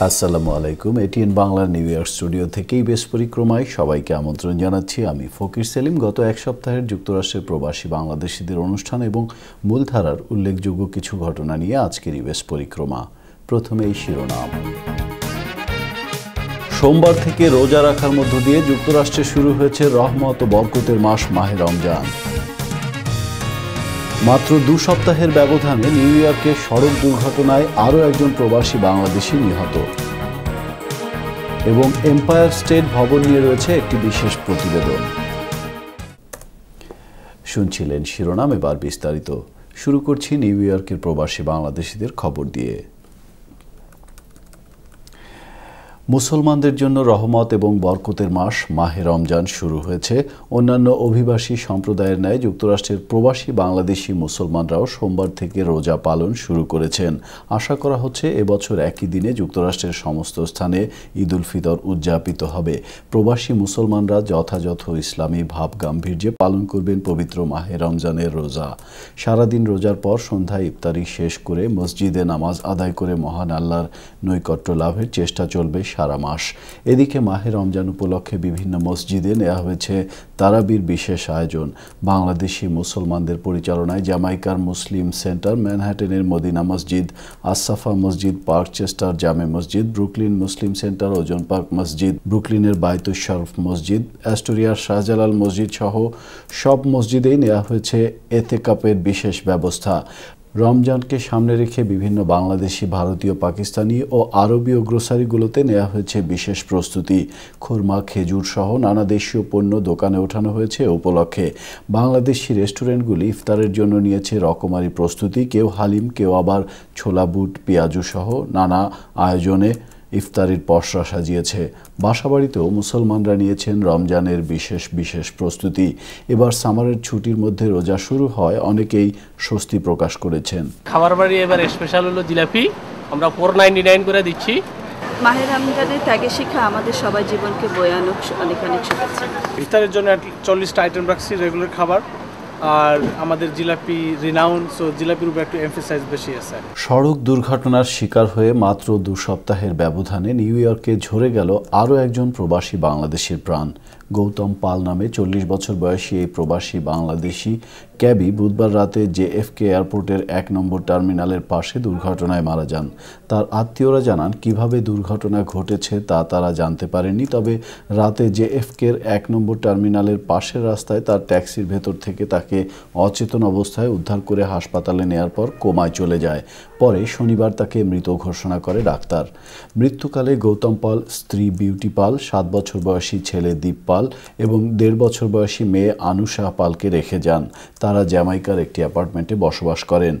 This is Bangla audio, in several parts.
আসসালামু আলাইকুম। এটিএন বাংলার নিউ ইয়র্ক স্টুডিও থেকেই বেশ পরিক্রমায় সবাইকে আমন্ত্রণ জানাচ্ছি। আমি ফকির সেলিম। গত এক সপ্তাহের যুক্তরাষ্ট্রের প্রবাসী বাংলাদেশিদের অনুষ্ঠান এবং মূলধারার উল্লেখযোগ্য কিছু ঘটনা নিয়ে আজকের বেশ পরিক্রমা। প্রথমেই শিরোনাম। সোমবার থেকে রোজা রাখার মধ্য দিয়ে যুক্তরাষ্ট্রে শুরু হয়েছে রহমত ও বরকতের মাস মাহে রমজান। মাত্র 2 সপ্তাহের ব্যবধানে নিউ ইয়র্কে সড়ক দুর্ঘটনায় আরও একজন প্রবাসী বাংলাদেশি নিহত। এবং এম্পায়ার স্টেট ভবন নিয়ে রয়েছে একটি বিশেষ প্রতিবেদন। শুনছিলেন শিরোনাম, এবার বিস্তারিত। শুরু করছি নিউ ইয়র্কের প্রবাসী বাংলাদেশিদের খবর দিয়ে। মুসলমানদের জন্য রহমত এবং বরকতের মাস মাহে রমজান শুরু হয়েছে। অন্যান্য অভিবাসী সম্প্রদায়ের ন্যায় যুক্তরাষ্ট্রের প্রবাসী বাংলাদেশি মুসলমানরাও সোমবার থেকে রোজা পালন শুরু করেছেন। আশা করা হচ্ছে এবছর একই দিনে যুক্তরাষ্ট্রের সমস্ত স্থানে ঈদ উল ফিতর উদযাপিত হবে। প্রবাসী মুসলমানরা যথাযথ ইসলামী ভাব গাম্ভীর্যে পালন করবেন পবিত্র মাহে রমজানের রোজা। সারাদিন রোজার পর সন্ধ্যায় ইফতারি শেষ করে মসজিদে নামাজ আদায় করে মহান আল্লাহর নৈকট্য লাভের চেষ্টা চলবে সারা মাস। এদিকে মাহে রমজান উপলক্ষে বিভিন্ন মসজিদে নেওয়া হয়েছে তারাবির বিশেষ আয়োজন। বাংলাদেশি মুসলমানদের পরিচালনায় জামাইকার মুসলিম সেন্টার, ম্যানহাটনের মদিনা মসজিদ, আসাফা মসজিদ, পার্কচেস্টার জামে মসজিদ, Brooklyn Muslim centre, Ozone park মসজিদ, ব্রুকলিনের বায়তুশ শরফ মসজিদ, অ্যাস্টোরিয়ার শাহজালাল মসজিদ সহ সব মসজিদেই নেওয়া হয়েছে এতেকাপের বিশেষ ব্যবস্থা। রমজানকে সামনে রেখে বিভিন্ন বাংলাদেশি, ভারতীয়, পাকিস্তানি ও আরবীয় গ্রোসারিগুলোতে নেওয়া হয়েছে বিশেষ প্রস্তুতি। খুরমা, খেজুর সহ নানা দেশীয় পণ্য দোকানে ওঠানো হয়েছে উপলক্ষে। বাংলাদেশি রেস্টুরেন্টগুলি ইফতারের জন্য নিয়েছে রকমারি প্রস্তুতি। কেউ হালিম, কেউ আবার ছোলা বুট, পেঁয়াজু সহ নানা আয়োজনে ইফতারির পসরা সাজিয়েছে। বাসাবাড়িতেও মুসলমানরা নিয়েছেন রমজানের বিশেষ প্রস্তুতি। এবার সামারের ছুটির মধ্যে রোজা শুরু হয়, অনেকেই স্বস্তি প্রকাশ করেছেন। খাবার বাড়ি এবার স্পেশাল হলো জিলাপি, আমরা 499 করে দিচ্ছি। মাহে রমজানের ত্যাগের শিক্ষা আমাদের সবার জীবনকে বয়ানক অনেক শুনেছে। ইফতারের জন্য 40টা আইটেম রাখছি রেগুলার খাবার, আর আমাদের জিলাপি রিনাউন, সো জিলাপির উপর একটু এমফাসাইজ বেশি আছে। সড়ক দুর্ঘটনার শিকার হয়ে মাত্র 2 সপ্তাহের ব্যবধানে নিউ ইয়র্কে ঝরে গেল আরও একজন প্রবাসী বাংলাদেশির প্রাণ। গৌতম পাল নামে 40 বছর বয়সী এই প্রবাসী বাংলাদেশি ক্যাবি বুধবার রাতে জেএফকে এয়ারপোর্টের 1 নম্বর টার্মিনালের পাশে দুর্ঘটনায় মারা যান। তার আত্মীয়রা জানান কিভাবে দুর্ঘটনা ঘটেছে তা তারা জানতে পারেননি। তবে রাতে জেএফকের 1 নম্বর টার্মিনালের পাশের রাস্তায় তার ট্যাক্সির ভেতর থেকে তাকে অচেতন অবস্থায় উদ্ধার করে হাসপাতালে নেয়ার পর কোমায় চলে যায়। পরে শনিবার তাকে মৃত ঘোষণা করে ডাক্তার। মৃত্যুকালে গৌতম পাল স্ত্রী বিউটি পাল, 7 বছর বয়সী ছেলে দীপ পাল এবং 1.5 বছর বয়সী মেয়ে আনুষা পালকে রেখে যান। তারা জ্যামাইকার একটি অ্যাপার্টমেন্টে বসবাস করেন।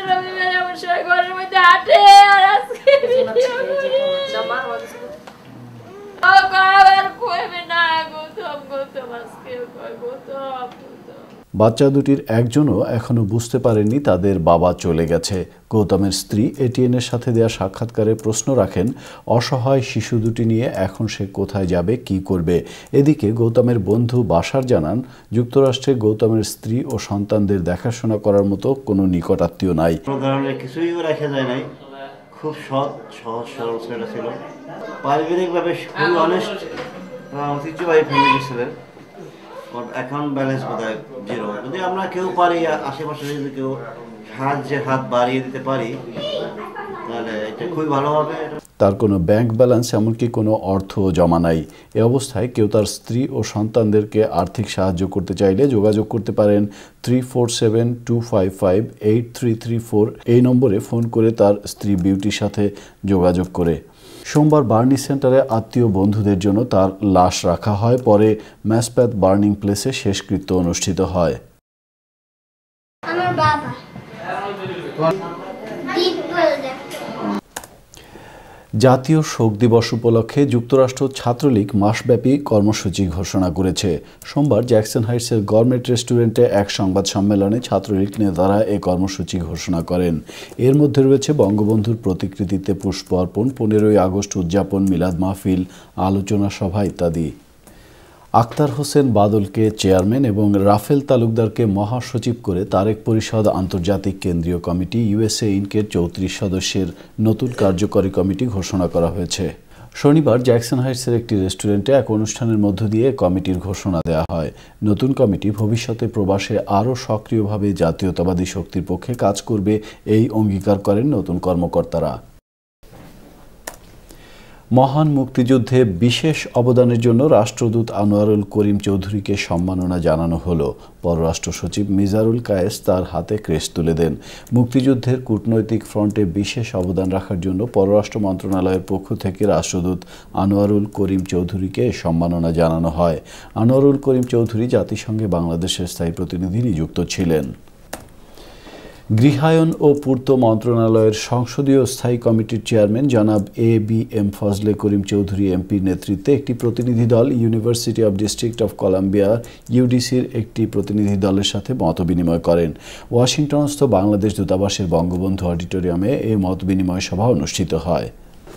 বাচ্চা দুটির একজনও এখনো বুঝতে পারেননি তাদের বাবা চলে গেছে। গৌতমের স্ত্রী এটিএনের সাথে দেয়া সাক্ষাৎকারে প্রশ্ন রাখেন, অসহায় শিশু দুটি নিয়ে এখন সে কোথায় যাবে, কি করবে। এদিকে গৌতমের বন্ধু বাশার জানান, যুক্তরাষ্ট্রে গৌতমের স্ত্রী ও সন্তানদের দেখাশোনা করার মতো কোনো নিকট আত্মীয় নাই। কিছুই রাখা যায় নাই, খুব সহজ সরল ছেলে ছিল, পারিবারিকভাবে খুবই অনেস্ট, ঐতিহ্যবাহী ফ্যামিলি ছিলেন। অ্যাকাউন্ট ব্যালেন্স বোধহয় 0। যদি আমরা কেউ পারি, আশেপাশে যদি কেউ হাত বাড়িয়ে দিতে পারি তাহলে এটা খুবই ভালো হবে। তার কোনো ব্যাংক ব্যালেন্স, এমনকি কোনো অর্থ জমা নাই। এ অবস্থায় কেউ তার স্ত্রী ও সন্তানদেরকে আর্থিক সাহায্য করতে চাইলে যোগাযোগ করতে পারেন 3472558334 এই নম্বরে ফোন করে তার স্ত্রী বিউটির সাথে যোগাযোগ করে। সোমবার বার্নি সেন্টারে আত্মীয় বন্ধুদের জন্য তার লাশ রাখা হয়। পরে ম্যাসপ্যাথ বার্নিং প্লেসে শেষকৃত্য অনুষ্ঠিত হয়। জাতীয় শোক দিবস উপলক্ষে যুক্তরাষ্ট্র ছাত্রলীগ মাসব্যাপী কর্মসূচি ঘোষণা করেছে। সোমবার জ্যাকসন হাইটসের গভর্নমেন্ট রেস্টুরেন্টে এক সংবাদ সম্মেলনে ছাত্রলীগ নেতারা এই কর্মসূচি ঘোষণা করেন। এর মধ্যে রয়েছে বঙ্গবন্ধুর প্রতিকৃতিতে পুষ্প অর্পণ, 15ই আগস্ট উদযাপন, মিলাদ মাহফিল, আলোচনা সভা ইত্যাদি। আক্তার হোসেন বাদলকে চেয়ারম্যান এবং রাফেল তালুকদারকে মহাসচিব করে তারেক পরিষদ আন্তর্জাতিক কেন্দ্রীয় কমিটি ইউএসএ ইনকের ৩৪ সদস্যের নতুন কার্যকরী কমিটি ঘোষণা করা হয়েছে। শনিবার জ্যাকসন হাইটসের একটি রেস্টুরেন্টে এক অনুষ্ঠানের মধ্য দিয়ে কমিটির ঘোষণা দেওয়া হয়। নতুন কমিটি ভবিষ্যতে প্রবাসে আরও সক্রিয়ভাবে জাতীয়তাবাদী শক্তির পক্ষে কাজ করবে এই অঙ্গীকার করেন নতুন কর্মকর্তারা। মহান মুক্তিযুদ্ধে বিশেষ অবদানের জন্য রাষ্ট্রদূত আনোয়ারুল করিম চৌধুরীকে সম্মাননা জানানো হলো। পররাষ্ট্র সচিব মিজারুল কায়েস তার হাতে ক্রেস্ট তুলে দেন। মুক্তিযুদ্ধের কূটনৈতিক ফ্রন্টে বিশেষ অবদান রাখার জন্য পররাষ্ট্র মন্ত্রণালয়ের পক্ষ থেকে রাষ্ট্রদূত আনোয়ারুল করিম চৌধুরীকে সম্মাননা জানানো হয়। আনোয়ারুল করিম চৌধুরী জাতিসংঘে বাংলাদেশের স্থায়ী প্রতিনিধি নিযুক্ত ছিলেন। গৃহায়ন ও পূর্ত মন্ত্রণালয়ের সংসদীয় স্থায়ী কমিটির চেয়ারম্যান জনাব এ.বি.এম. ফজলে করিম চৌধুরী এমপির নেতৃত্বে একটি প্রতিনিধি দল university of district of Columbia ইউডিসির একটি প্রতিনিধি দলের সাথে মতবিনিময় করেন। ওয়াশিংটনস্থ বাংলাদেশ দূতাবাসের বঙ্গবন্ধু অডিটোরিয়ামে এই মতবিনিময় সভা অনুষ্ঠিত হয়।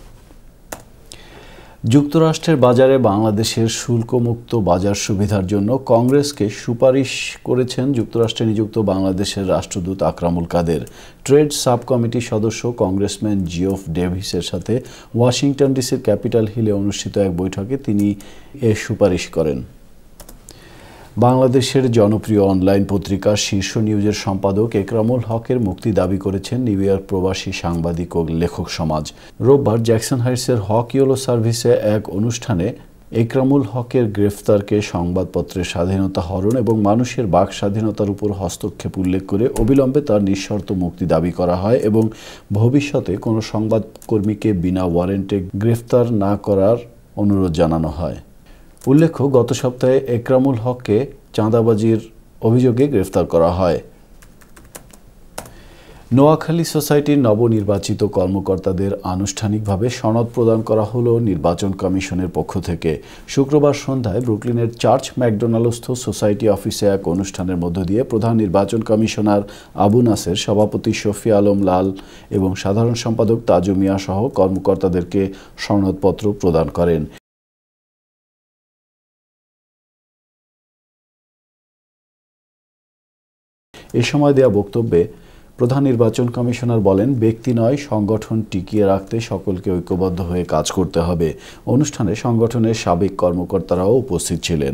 যুক্তরাষ্ট্রের বাজারে বাংলাদেশের শুল্কমুক্ত বাজার সুবিধার জন্য কংগ্রেসকে সুপারিশ করেছেন যুক্তরাষ্ট্রে নিযুক্ত বাংলাদেশের রাষ্ট্রদূত আকরামুল কাদের। ট্রেড সাব কমিটির সদস্য কংগ্রেসম্যান জিওফ ডেভিসের সাথে ওয়াশিংটন ডিসির ক্যাপিটাল হিলে অনুষ্ঠিত এক বৈঠকে তিনি এ সুপারিশ করেন। বাংলাদেশের জনপ্রিয় অনলাইন পত্রিকা শীর্ষ নিউজের সম্পাদক একরামুল হকের মুক্তি দাবি করেছেন নিউ ইয়র্ক প্রবাসী সাংবাদিক ও লেখক সমাজ। রোববার জ্যাকসন হাইটসের হক ইয়েলো সার্ভিসে এক অনুষ্ঠানে একরামুল হকের গ্রেফতারকে সংবাদপত্রের স্বাধীনতা হরণ এবং মানুষের বাক স্বাধীনতার উপর হস্তক্ষেপ উল্লেখ করে অবিলম্বে তার নিঃশর্ত মুক্তি দাবি করা হয় এবং ভবিষ্যতে কোনো সংবাদকর্মীকে বিনা ওয়ারেন্টে গ্রেফতার না করার অনুরোধ জানানো হয়। উল্লেখ্য, গত সপ্তাহে একরামুল হককে চাঁদাবাজির অভিযোগে গ্রেফতার করা হয়। নোয়াখালী সোসাইটির নবনির্বাচিত কর্মকর্তাদের আনুষ্ঠানিকভাবে সনদ প্রদান করা হলো নির্বাচন কমিশনের পক্ষ থেকে। শুক্রবার সন্ধ্যায় ব্রুকলিনের চার্চ ম্যাকডোনাল্ডস্থ সোসাইটি অফিসে এক অনুষ্ঠানের মধ্য দিয়ে প্রধান নির্বাচন কমিশনার আবু নাসের, সভাপতি শফি আলম লাল এবং সাধারণ সম্পাদক তাজু মিয়া সহ কর্মকর্তাদেরকে সনদপত্র প্রদান করেন। এ সময় দেয়া বক্তব্যে প্রধান নির্বাচন কমিশনার বলেন, ব্যক্তি নয়, সংগঠন টিকিয়ে রাখতে সকলকে ঐক্যবদ্ধ হয়ে কাজ করতে হবে। অনুষ্ঠানে সংগঠনের সাবেক কর্মকর্তারাও উপস্থিত ছিলেন।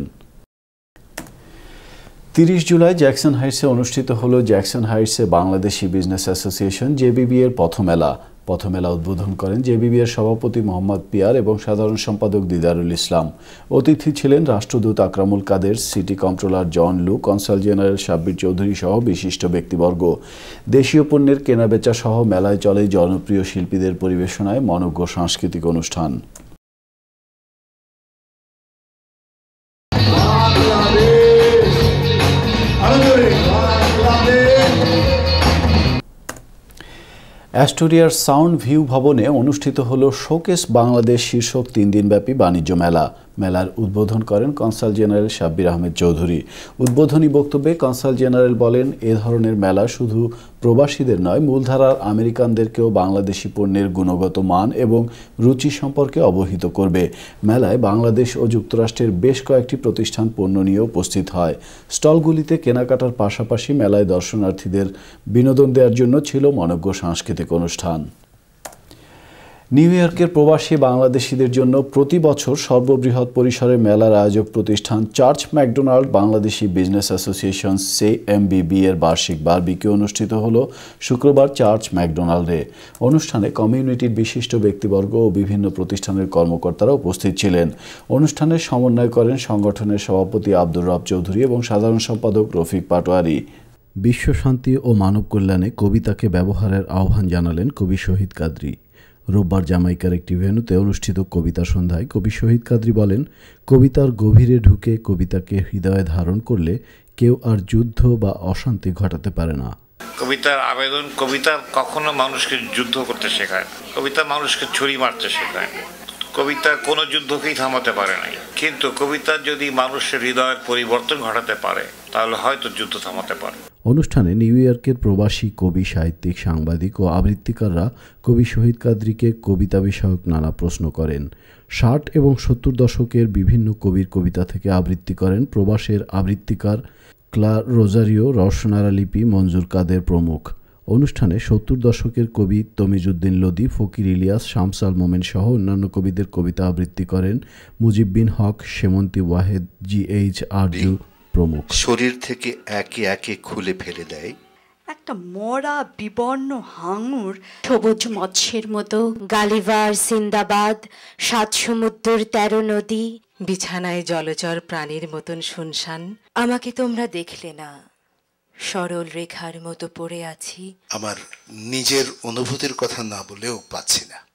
৩০ জুলাই জ্যাকসন হাইটসে অনুষ্ঠিত হলো জ্যাকসন হাইটসে বাংলাদেশি বিজনেস অ্যাসোসিয়েশন জেবিবি এর পথমেলা উদ্বোধন করেন জেবিবি এর সভাপতি মোহাম্মদ পিয়ার এবং সাধারণ সম্পাদক দিদারুল ইসলাম। অতিথি ছিলেন রাষ্ট্রদূত Akramul Kader, city controller John Lu, consul general Sabbir Chowdhury সহ বিশিষ্ট ব্যক্তিবর্গ। দেশীয় পণ্যের কেনাবেচা সহ মেলায় চলে জনপ্রিয় শিল্পীদের পরিবেশনায় মনোজ্ঞ সাংস্কৃতিক অনুষ্ঠান। অ্যাস্টোরিয়ার সাউন্ড ভিউ ভবনে অনুষ্ঠিত হলো শোকেস বাংলাদেশ শীর্ষক ৩ দিনব্যাপী বাণিজ্য মেলা। মেলার উদ্বোধন করেন কনসাল জেনারেল সাব্বির আহমেদ চৌধুরী। উদ্বোধনী বক্তব্যে কনসাল জেনারেল বলেন, এ ধরনের মেলা শুধু প্রবাসীদের নয়, মূলধারার আমেরিকানদেরকেও বাংলাদেশি পণ্যের গুণগত মান এবং রুচি সম্পর্কে অবহিত করবে। মেলায় বাংলাদেশ ও যুক্তরাষ্ট্রের বেশ কয়েকটি প্রতিষ্ঠান পণ্য নিয়ে উপস্থিত হয়। স্টলগুলিতে কেনাকাটার পাশাপাশি মেলায় দর্শনার্থীদের বিনোদন দেওয়ার জন্য ছিল মনোজ্ঞ সাংস্কৃতিক অনুষ্ঠান। নিউ ইয়র্কের প্রবাসী বাংলাদেশিদের জন্য প্রতি বছর সর্ববৃহৎ পরিসরে মেলার আয়োজক প্রতিষ্ঠান church McDonald Bangladeshi business association CMBB এর বার্ষিক বারবিকিউ অনুষ্ঠিত হলো শুক্রবার চার্চ ম্যাকডোনাল্ডে। অনুষ্ঠানে কমিউনিটির বিশিষ্ট ব্যক্তিবর্গ ও বিভিন্ন প্রতিষ্ঠানের কর্মকর্তারা উপস্থিত ছিলেন। অনুষ্ঠানের সমন্বয় করেন সংগঠনের সভাপতি আব্দুর রব চৌধুরী এবং সাধারণ সম্পাদক রফিক পাটোয়ারি। বিশ্ব শান্তি ও মানব কল্যাণে কবিতাকে ব্যবহারের আহ্বান জানালেন কবি শহীদ কাদরী। রোববার জামাইকার একটি ভেন্যুতে অনুষ্ঠিত কবিতা সন্ধ্যায় কবি শহীদ কাদরী বলেন, কবিতার গভীরে ঢুকে কবিতাকে হৃদয়ে ধারণ করলে কেউ আর যুদ্ধ বা অশান্তি ঘটাতে পারে না। কবিতার আবেদন, কবিতা কখনো মানুষকে যুদ্ধ করতে শেখায়, কবিতা মানুষকে ছুরি মারতে শেখায়। কবিতা কোনো যুদ্ধকেই থামাতে পারে নাই, কিন্তু কবিতা যদি মানুষের হৃদয়ের পরিবর্তন ঘটাতে পারে তাহলে হয়তো যুদ্ধ থামাতে পারে। অনুষ্ঠানে নিউ ইয়র্কের প্রবাসী কবি, সাহিত্যিক, সাংবাদিক ও আবৃত্তিকাররা কবি শহীদ কাদরীকে কবিতা বিষয়ক নানা প্রশ্ন করেন। 60 এবং 70 দশকের বিভিন্ন কবির কবিতা থেকে আবৃত্তি করেন প্রবাসের আবৃত্তিকার ক্লা রোজারিও, রওশনারা লিপি, মঞ্জুর কাদের প্রমুখ। অনুষ্ঠানে 70 দশকের কবি তমিজউদ্দিন লোদী, ফকির ইলিয়াস, শামসাল মোমেন সহ অন্যান্য কবিদের কবিতা আবৃত্তি করেন মুজিব বিন হক, সেমন্তী ওয়াহেদ, GH আরজু প্রমুখ। শরীর থেকে একে একে খুলে ফেলে দেয় একটা মরা বিবর্ণ হাঙুর, সবুজ মৎস্যের মতো গালিভার, সিন্দাবাদ, 7 সমুদ্রের 13 নদী, বিছানায় জলচর প্রাণীর মতন শুনশান। আমাকে তোমরা দেখলে না, সরল রেখার মতো পড়ে আছি। আমার নিজের অনুভূতির কথা না বলেও পাচ্ছি না।